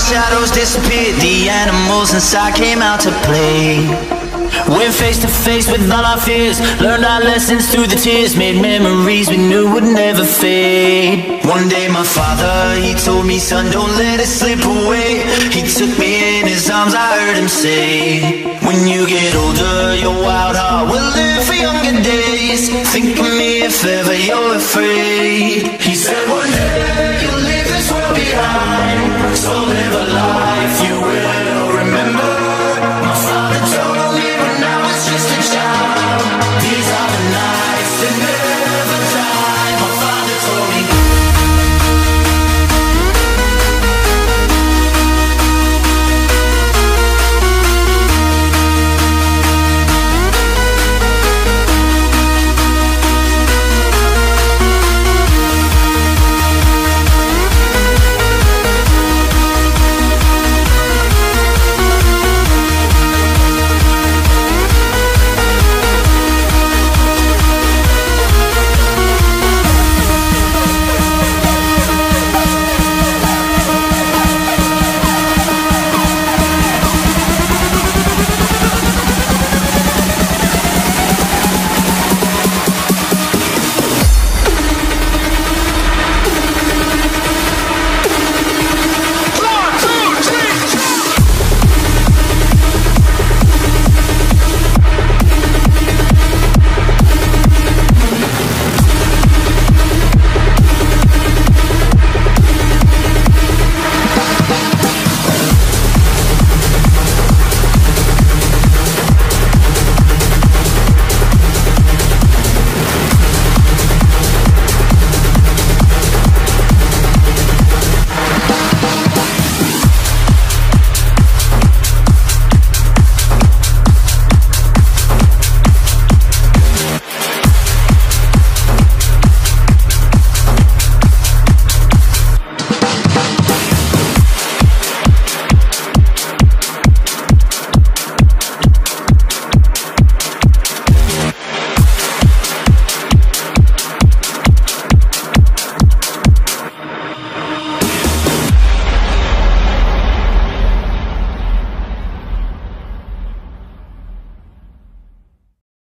shadows disappeared, the animals inside came out to play. Went face to face with all our fears, learned our lessons through the tears, made memories we knew would never fade. One day my father, he told me, son, don't let it slip away. He took me in his arms, I heard him say, when you get older, your wild heart will live for younger days. Think of me if ever you're afraid. He said one day you'll leave this world behind, so live a life you will